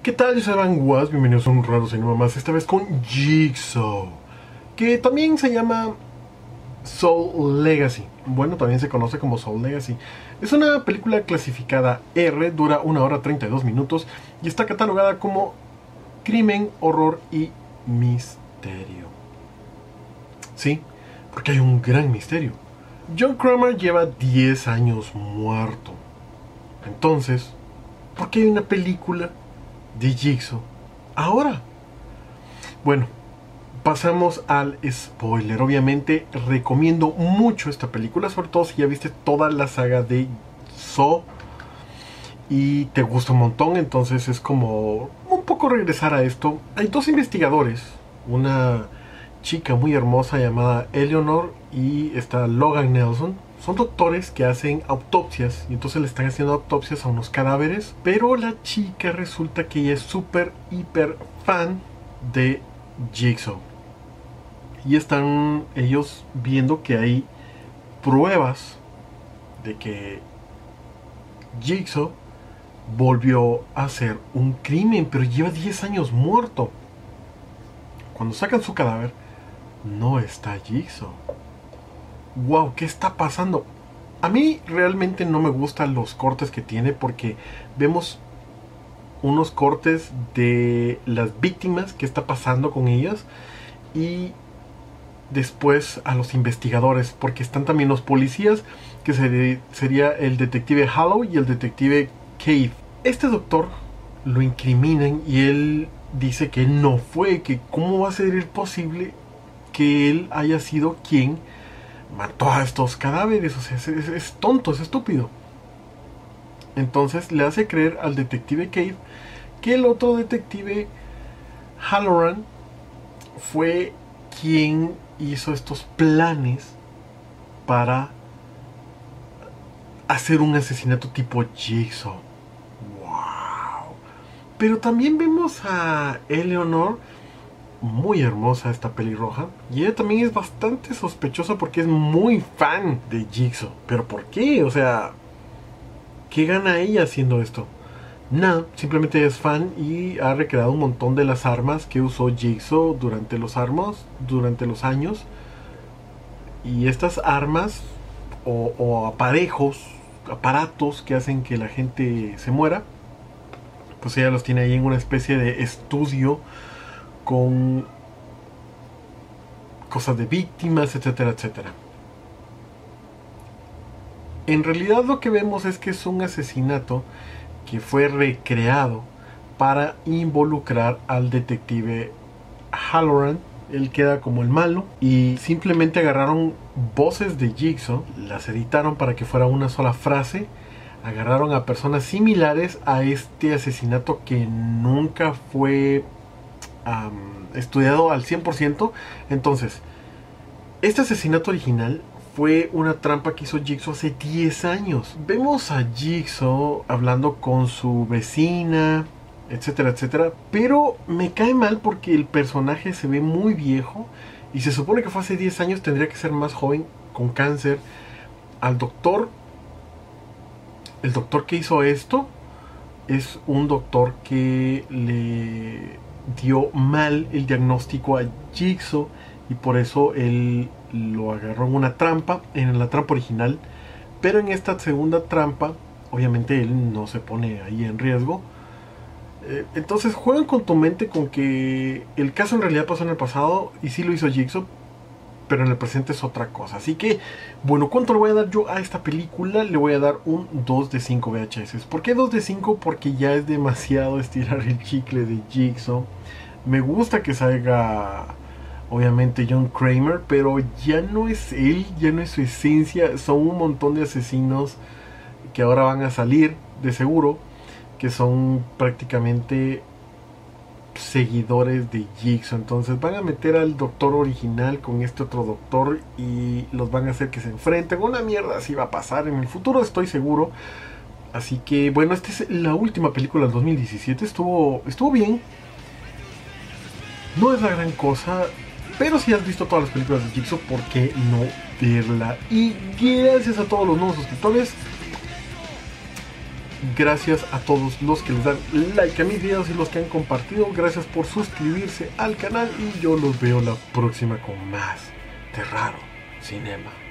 ¿Qué tal? Yo soy Van Was, bienvenidos a un raro cinema más, esta vez con Jigsaw, que también se llama Soul Legacy. Bueno, también se conoce como Soul Legacy. Es una película clasificada R, dura 1 hora 32 minutos y está catalogada como crimen, horror y misterio. Sí, porque hay un gran misterio. John Kramer lleva 10 años muerto. Entonces, ¿por qué hay una película de Jigsaw ahora? Bueno, pasamos al spoiler. Obviamente recomiendo mucho esta película, sobre todo si ya viste toda la saga de Saw y te gusta un montón. Entonces es como un poco regresar a esto. Hay dos investigadores, una chica muy hermosa llamada Eleanor y está Logan Nelson. Son doctores que hacen autopsias y entonces le están haciendo autopsias a unos cadáveres, pero la chica resulta que ella es súper, hiper fan de Jigsaw. Y están ellos viendo que hay pruebas de que Jigsaw volvió a hacer un crimen, pero lleva 10 años muerto. Cuando sacan su cadáver, no está Jigsaw. Wow, ¿qué está pasando? A mí realmente no me gustan los cortes que tiene, porque vemos unos cortes de las víctimas, qué está pasando con ellas, y después a los investigadores, porque están también los policías, que sería el detective Hollow y el detective Cave. Este doctor lo incriminan y él dice que no fue, que cómo va a ser posible que él haya sido quien mató a estos cadáveres. O sea, es tonto, es estúpido. Entonces le hace creer al detective Cave que el otro detective Halloran fue quien hizo estos planes para hacer un asesinato tipo Jigsaw. Wow. Pero también vemos a Eleanor, muy hermosa, esta pelirroja, y ella también es bastante sospechosa porque es muy fan de Jigsaw. ¿Pero por qué? O sea, ¿qué gana ella haciendo esto? Nada, simplemente ella es fan y ha recreado un montón de las armas que usó Jigsaw durante los años. Y estas armas o aparatos que hacen que la gente se muera, pues ella los tiene ahí en una especie de estudio con cosas de víctimas, etcétera, etcétera. En realidad lo que vemos es que es un asesinato que fue recreado para involucrar al detective Halloran. Él queda como el malo y simplemente agarraron voces de Jigsaw, las editaron para que fuera una sola frase, agarraron a personas similares a este asesinato que nunca fue estudiado al 100%. Entonces, este asesinato original fue una trampa que hizo Jigsaw hace 10 años. Vemos a Jigsaw hablando con su vecina, etcétera, etcétera. Pero me cae mal porque el personaje se ve muy viejo y se supone que fue hace 10 años, tendría que ser más joven, con cáncer. Al doctor, el doctor que hizo esto es un doctor que le dio mal el diagnóstico a Jigsaw y por eso él lo agarró en una trampa, en la trampa original. Pero en esta segunda trampa, obviamente él no se pone ahí en riesgo. Entonces juegan con tu mente con que el caso en realidad pasó en el pasado y sí lo hizo Jigsaw, pero en el presente es otra cosa. Así que, bueno, ¿cuánto le voy a dar yo a esta película? Le voy a dar un 2 de 5 VHS. ¿Por qué 2 de 5? Porque ya es demasiado estirar el chicle de Jigsaw. Me gusta que salga, obviamente, John Kramer, pero ya no es él, ya no es su esencia. Son un montón de asesinos que ahora van a salir, de seguro, que son prácticamente seguidores de Jigsaw. Entonces van a meter al doctor original con este otro doctor y los van a hacer que se enfrenten. Una mierda así va a pasar en el futuro, estoy seguro. Así que bueno, esta es la última película del 2017. Estuvo bien. No es la gran cosa, pero si has visto todas las películas de Jigsaw, ¿por qué no verla? Y gracias a todos los nuevos suscriptores. Gracias a todos los que les dan like a mis videos y los que han compartido. Gracias por suscribirse al canal y yo los veo la próxima con más de Raro Cinema.